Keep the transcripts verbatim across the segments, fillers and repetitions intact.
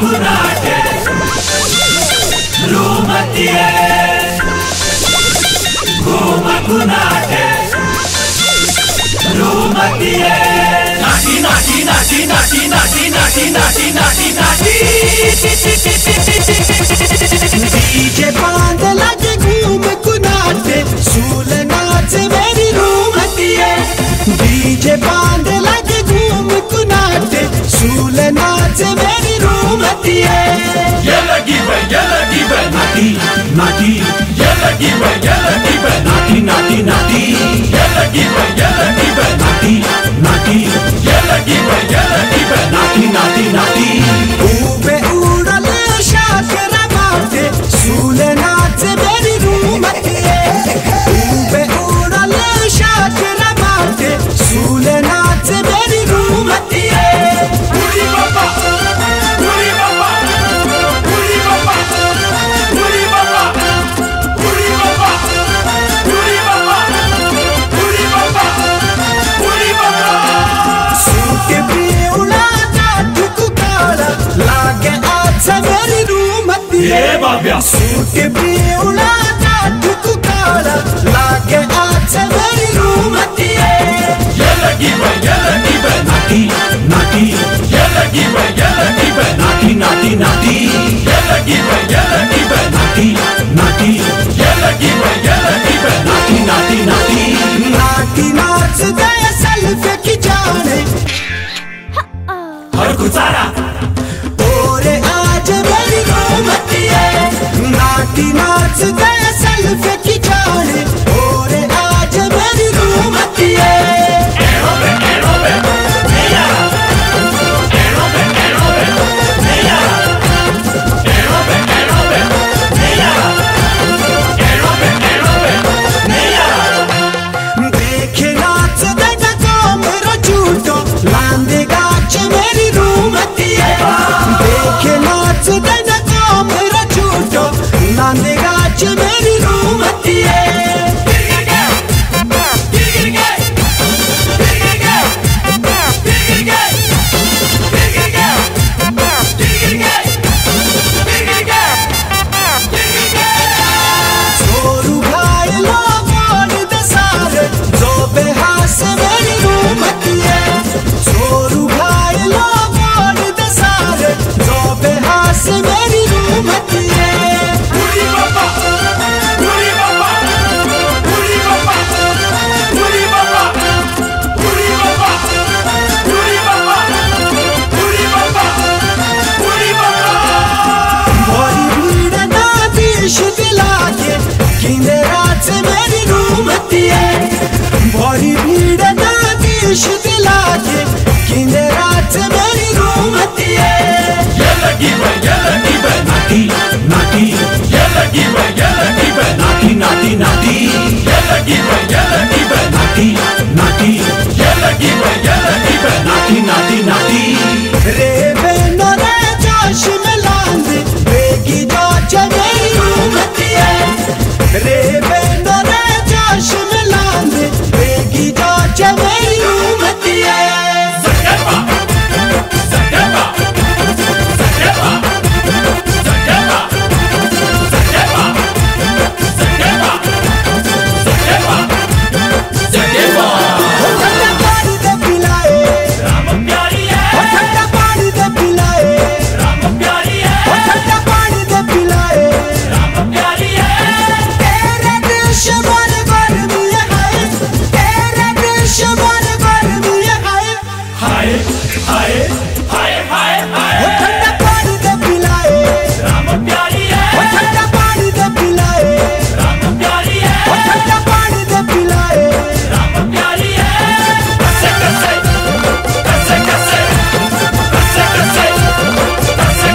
कुनाटे रूमतिये घूमा कुनाटे रूमतिये नाटी नाटी नाटी नाटी नाटी नाटी नाटी नाटी नाटी डीजे बांध लगे घूम कुनाटे सूल नाच मेरी रूमतिये डीजे बांध लगे घूम कुनाटे सूल नाच मेरी रूमतिये ये लगी वे ये लगी वे नाटी नाटी ये लगी वे ये लगी वे नाटी नाटी नाटी ये लगी वे ये लगी वे नाटी नाटी ये लगी वे ये लगी वे नाटी नाटी नाटी ऊबे उड़ल शाकर बाटे सूल नाच मेरी रूमतिये ऊबे उड़ल शाकर बाटे सूल नाच मेरी रूमतिये पूरी बाबा पूरी बाबा पूरी बाबा पूरी बाबा पूरी बाबा पूरी बाबा पूरी बाबा पूरी बाबा सूके पे उड़ाता ठुक काला लागे आज मेरी रूमतिये ये बाब्या सूके पे उड़ाता ठुक काला लागे आज मेरी रूमतिये ये लगी वे ये लगी वे नाटी नाटी ये लगी वे ये लगी वे नाटी नाटी नाटी ये लगी वे ये लगी वे नाटी नाटी ये लगी वे ये लगी वे नाटी नाटी नाटी नाटी नाच दे सेल्फी की जाने हर गुजारा ओरे आज मेरी रूमतिये नाटी नाच दे सेल्फी की जाने ओरे आज मेरी रूमतिये एरो पे एरो पे नैया एरो पे एरो पे नैया एरो पे एरो पे नैया एरो पे एरो पे नैया देखे नाच देगा कामरा झूठो लांदे गाच मेरी रूमतिये देखे नाच देगा कामरा झूठो लांदे गाच मेरी रूमतिये छोरू भाई लोगों दे सारे जो बेहास मेरी रूमतिये छोरू भाई लोगों दे सारे जो बेहास मेरी रूमतिये पूरी बाबा पूरी बाबा पूरी बाबा पूरी बाबा पूरी बाबा पूरी बाबा पूरी बाबा पूरी बाबा भरी भीड़ ना देश दिला के किंदे रात मेरी रूमतिये भरी भीड़ ना देश दिला के किंदे रात मेरी रूमतिये ये लगी वे ये लगी वे नाटी नाटी ये लगी वे ये लगी वे नाटी नाटी नाटी ये लगी वे ये लगी वे नाटी नाटी ये लगी वे ये लगी वे नाटी नाटी नाटी रे बेनो रे जोश में लांद बेगी जोच मेरी रूमतिये रे बेनो रे जोश में लांद बेगी जोच मेरी रूमतिये Zakeba Zakeba Zakeba Zakeba Zakeba Zakeba Zakeba Zakeba ओ ठंडा पानी दे पिलाए राम प्यारी ओ है ठंडा पानी दे पिलाए राम प्यारी ओ है ठंडा पानी दे पिलाए राम प्यारी है तेरे देश भर गर्मी है तेरे देश भर गर्मी है हाय हाय हाय हाय ओ हाय ठंडा पानी दे पिलाए राम प्यारी ओ है ठंडा पानी दे पिलाए राम प्यारी ओ है ठंडा पानी दे पिलाए राम प्यारी है कसे कसे कसे कसे कसे कसे कसे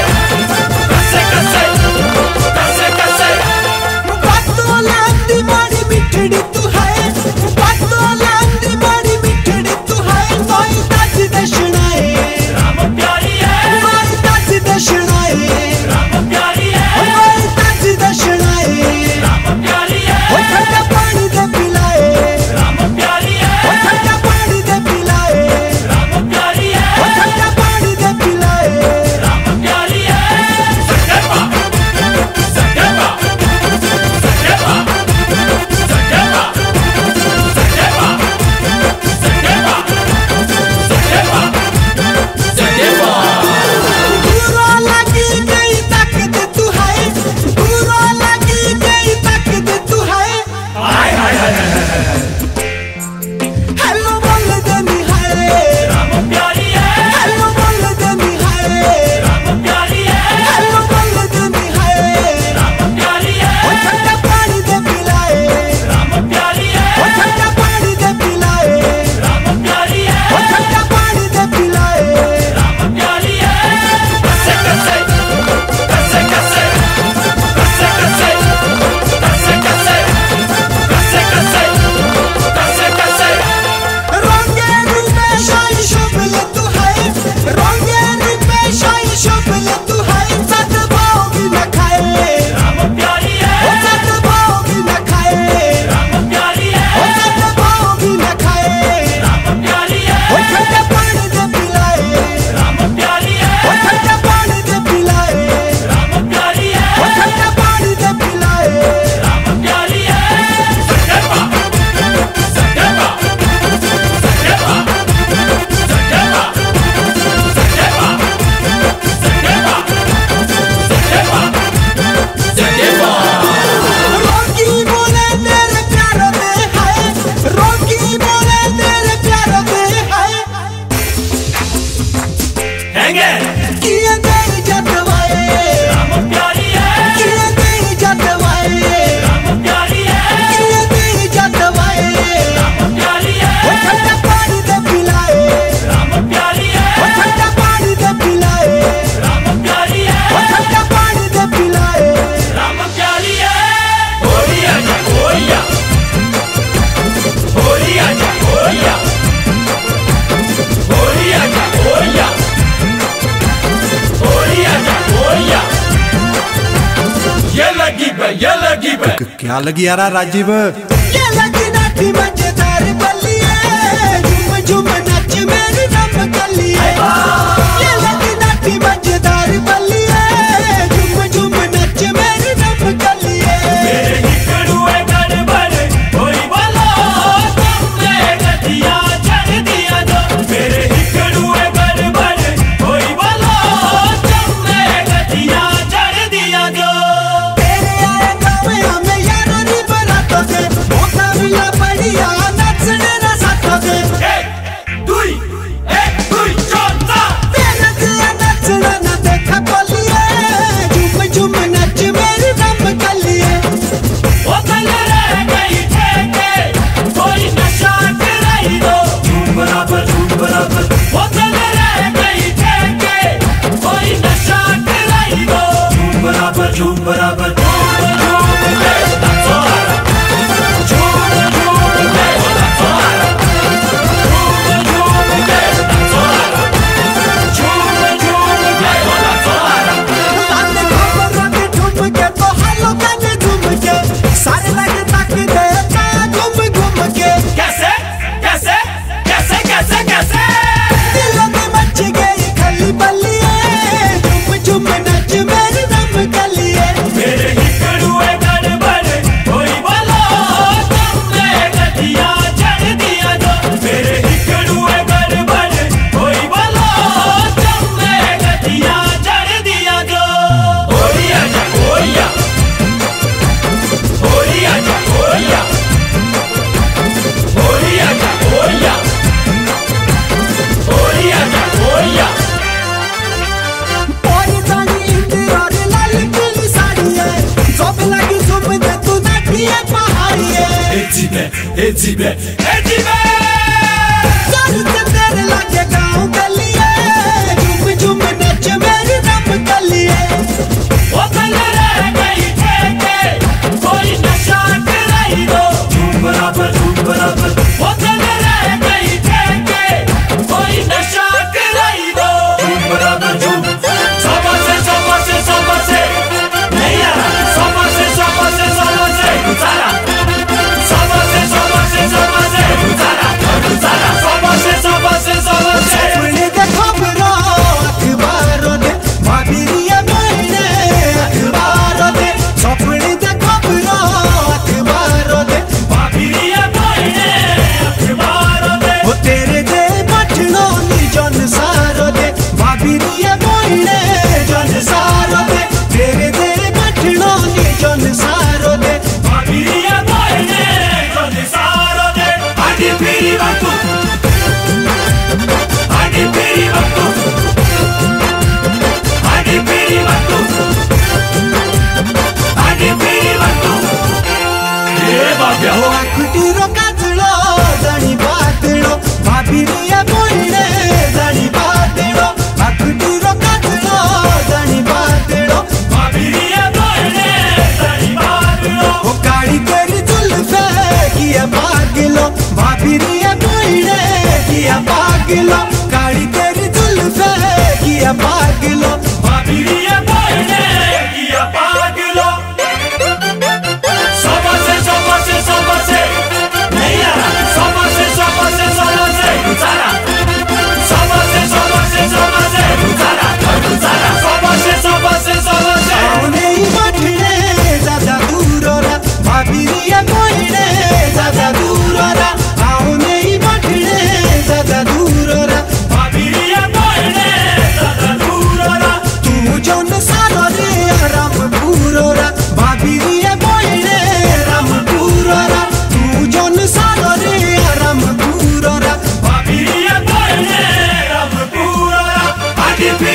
कसे कसे कसे कसे कसे बातों लांदी मारी मिठड़ी तू है बातों लांदी मारी मिठड़ी तू है कोई दादी दशनाए राम प्यारी है झूमेंगे। किए तेरी जतवाए राम प्यारी है, किए तेरी जतवाए राम प्यारी है, किए तेरी जतवाए राम प्यारी है, ओ ठंडा पानी दे पिलाए राम प्यारी ओ है, ठंडा पानी दे पिलाए राम प्यारी ओ है, ठंडा पानी दे पिलाए राम प्यारी है। होली आजा होलिया, होली आजा होलिया, होली आजा होलिया, होली आजा होलिया। ये लगी बे, ये लगी बे। क्या लगी यार राजीव? ये लगी नाटी मजेदार बल्लिए झूम झूम नच मेरी रम कलिए ये लगी नाटी मजेदार बल्लिए झूम झूम नच मेरी रम कलिए मेरे हिकड़ुए गड़बड़ कोई बोलो, तुमने गठिया चढ़ दिया जो। मेरे हिकड़ुए गड़बड़ कोई बोलो, तुमने गठिया चढ़ दिया जो। तेरे आए गाँव हमें यारों नी बरातों से मौका मिला बढ़िया नचने ना साथों से एक दुई एक दुई चौथा। तेरे दिया नचना ना देखा बोलिए झूम झूम नच मेरी रम कलिए वो कल रह गई ठेके, कोई नशा कराई दो। झूम बराबर झूम बराबर। वो कल रह गई ठेके, कोई नशा कराई दो। झूम बराबर झूम बराबर। लाने खबर रखे ठुम के तो हालो गाने झूम के सारे लगे तक देता घूम घूम के कैसे कैसे कैसे कैसे कैसे दिलों में मच गई खली बल्लिए झूम झूम नच मेरी रम कलिए मेरे हिकड़ुए गड़बड़ कोई बोलो, तुमने गठिया चढ़ दिया जो। मेरे हिकड़ुए गड़बड़ कोई बोलो, तुमने गठिया चढ़ दिया जो। होली आजा होलिया, होली आजा होलिया, होली आजा होलिया, होली आजा होलिया। पोरी जानी इंदिर और लाल पीली साड़ी है जोब लगी झूम दे तू नाटिए पहाड़ी है एजीबे एजीबे एजीबे। सारी से तेरे लगे गाँव गलिए झूम झूम नच मेरी रम कलिए वो कल रह गई ठेके, कोई नशा कराई दो। झूम बराबर झूम बराबर। वो कल रह गई ठेके, कोई नशा कराई दो। झूम बराबर झूम। सोपा से सोपा से सोपा से नहीं आ रहा। सोपा से सोपा से सोपा से गुजारा। सोपा से सोपा से सोपा से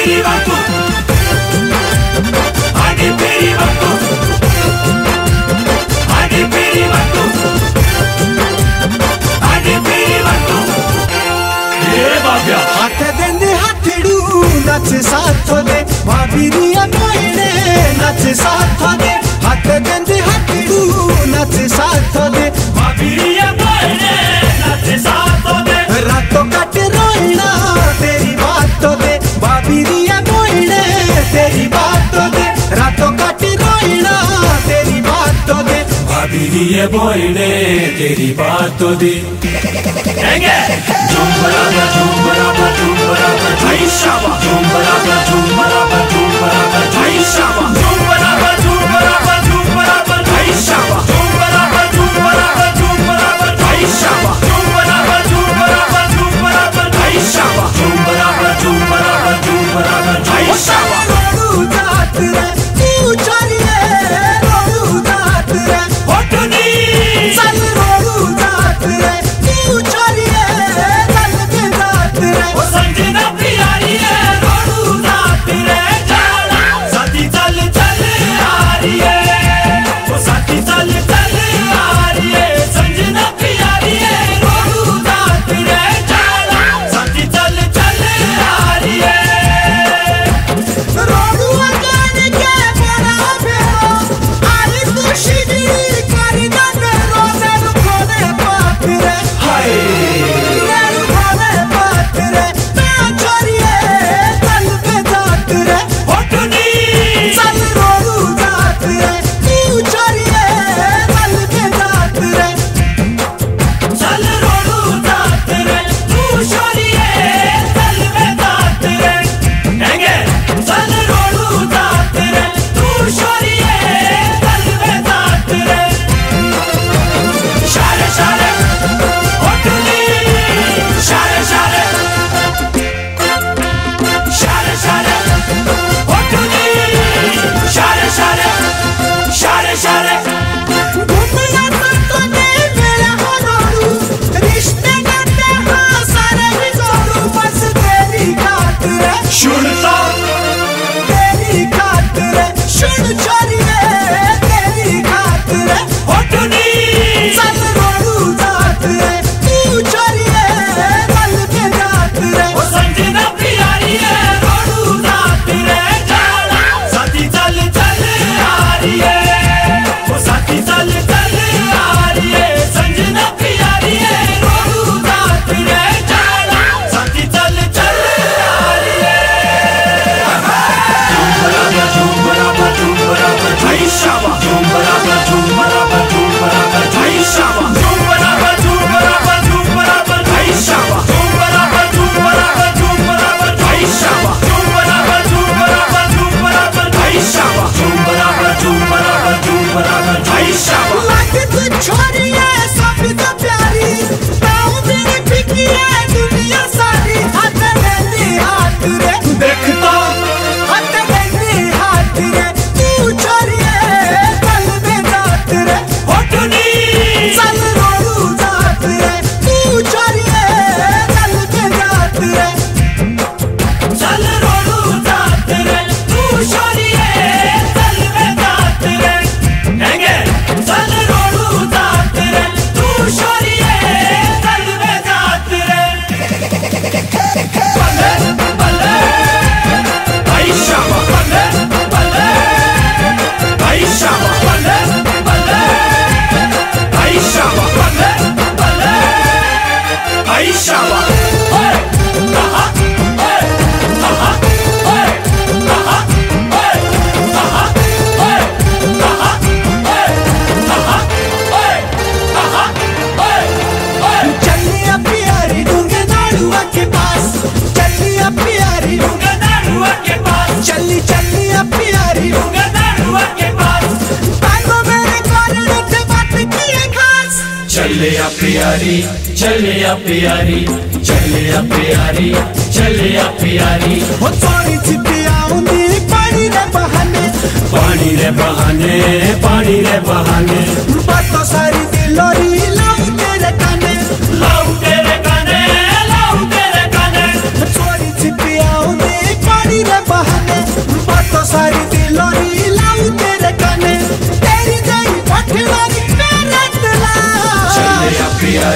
फेरी वाकू आगे फेरी वाकू आगे फेरी वाकू आगे फेरी वाकू ये बाब्या हाथ देंदे हाथड़ू नाच साथ दे भाभीरिया मोइने नाच साथ दे हाथ देंदे हाथड़ू नाच साथ दे भाभीरिया मोइने नाच साथ दे रातों काट रोइना तेरी बात दे भाभीरिया मोइने तेरी बात दे रातों काट रोइना तेरी बात दे भाभीरिया मोइने तेरी बात दे एंगे झूम बराबर झूम बराबर झूम बराबर भाई शाबा झूम बराबर झूम बराबर झूम बराबर भाई शाबा झूम बराबर झूम बराबर झूम बराबर भाई शाबा झूम बराबर झूम बराबर झूम बराबर भाई शाबा झूम बराबर झूम बराबर झूम बराबर भाई शाबा झूम बराबर झूम बराबर झूम बराबर भाई शाबा रोडू जात रे तू चलिए रोडू जात रे होटनी चल रोडू जात रे तू चलिए चल के जात रे ओ संजना प्यारी है रोडू जात रे जाला साथी चल चल आ रही है ओ साथी चल चल आ रही है संजना प्यारी है रोडू जात रे जाला साथी चल चल आ रही है रोडू अगान के बड़ा फेरो आई खुशी दी करी ना मेरो नेरु खोने बात रे हाय नेरु खोने बात रे ना चलिए चल के जात रे होटनी चल रोडू जात रे तू चलिए चल के जात रे चल रोडू जात रे तू छोरिए चल में जात रे एंगे चल रोडू जात रे तू छोरिए चल में जात रे शारे शारे होटली शारे शारे शारे शारे होटली शारे शारे शारे शारे घूमना तो नहीं मेरा हो रोडू रिश्ते नाते हाँ सारे ही जोड़ू बस तेरी खातिर शुनता तेरी खातिर सुन चलिए तेरी खातिर होटनी चल रोडू जात रे तू चलिए चल के जात रे ओ संजना प्यारी है रोडू जात रे जाला साथी चल चल आ रही है ओ साथी चल चल आ रही है संजना प्यारी है रोडू जात रे जाला साथी चल चल आ रही है झूम बराबर झूम बराबर भाई शाबा झूम बराबर झूम बराबर झूम बराबर भाई शाबा झूम बराबर झूम बराबर झूम बराबर भाई शाबा झूम बराबर झूम बराबर झूम बराबर भाई शाबा झूम बराबर झूम बराबर झूम बराबर भाई शाबा झूम बराबर झूम बराबर झूम बराबर भाई शाबा लागे तू छोरी है सब तो प्यारी ताऊ तेरी फिकी है दुनिया सारी हाथ में हाथ रे देखता हाथ में हाथ रे तू छोरी है चल में जात रे होटनी चल रोडू जात रे तू छोरी है चल के जात रे चल रोडू जात रे तू छोरिए चल में जात रे एंगे चल रोडू जात रे तू छोरिए चल में जात रे बल्ले बल्ले भाई शाबा बल्ले बल्ले भाई शाबा बल्ले बल्ले भाई शाबा बल्ले बल्ले भाई शाबा ओए आहा ओए आहा ओए आहा ओए आहा ओए आहा ओए आहा ओए आहा ओए ओए चलिए प्यारी डूंगे नाड़ुआ के पास चलिए प्यारी गदारुआ के पास चली चलिए प्यारी गदारुआ के पास बागों मेरे कॉर्नर से बात किए खास चले आ प्यारी चले आ प्यारी चले आ प्यारी चले आ प्यारी वो थोड़ी सी पियाऊंगी पानी रे बहाने पानी रे बहाने पानी रे बहाने बातों सारी दिलोरी लाऊं तेरे काने लाऊं तेरे काने लाऊं तेरे काने थोड़ी सी पियाऊंगी पानी रे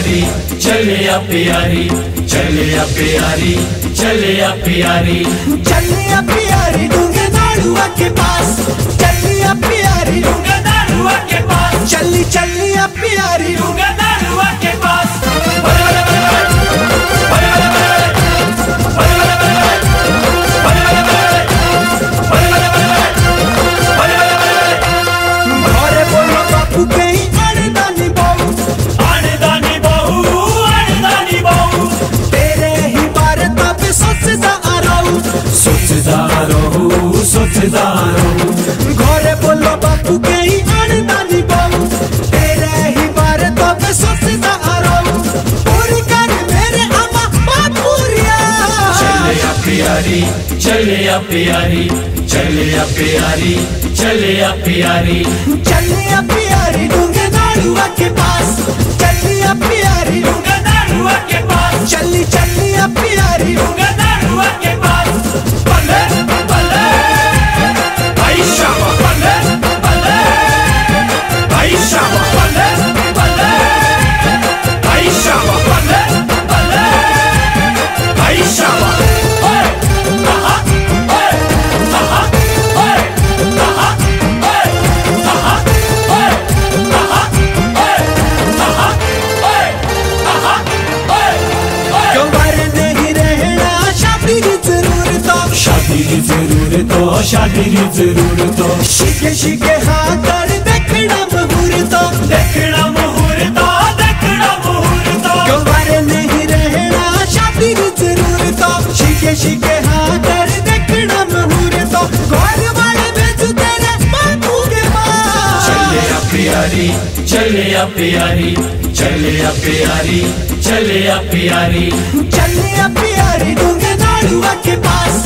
प्यारी चले आ प्यारी चले आ प्यारी चले आ प्यारी चले आ प्यारी डूंगे नाड़ुआ के पास चली आ प्यारी डूंगे नाड़ुआ के पास चली चली आ प्यारी डूंगे नाड़ुआ के पास घरे बोलो बापू कहीं अड़दानी बहू अड़दानी बहू अड़दानी बहू तेरे ही बारे तब सोचदा रहूं सोचदा रहूं सोचदा रहूं घरे बोलो बापू कहीं अड़दानी बहू तेरे ही बारे तब सोचदा रहूं पूरी कर मेरे अम्मा बापूरिया चले आ प्यारी चले आ प्यारी चले आ प्यारी चले आ प्यारी चली आ प्यारी डूंगे नाड़ुआ के पास चली आ प्यारी डूंगे नाड़ुआ के पास चली चली आ प्यारी डूंगे नाड़ुआ के पास बल्ले बल्ले भाई शाबा बल्ले बल्ले भाई शाबा बल्ले बल्ले भाई शाबा बल्ले बल्ले भाई शाबा ओए आहा ओए आहा ओए आहा ओए आहा ओए आहा ओए आहा ओए आहा ओए ओए कवर नहीं रहना शादी की जरूरत शादी की जरूरत हो शादी की जरूरत हो शिके शिके हाथ कर देखना मुहूर्त देखना मुहूर्त देखना मुहूर्त कवर नहीं रहना शादी की जरूरत शिके शिके हाथ कर देखना मुहूर्त घर वाले भेजू तेरे बापू के पास चले आ प्यारी चले आ प्यारी चले आ प्यारी चले आ प्यारी चली आ प्यारी डूंगे नाड़ुआ के पास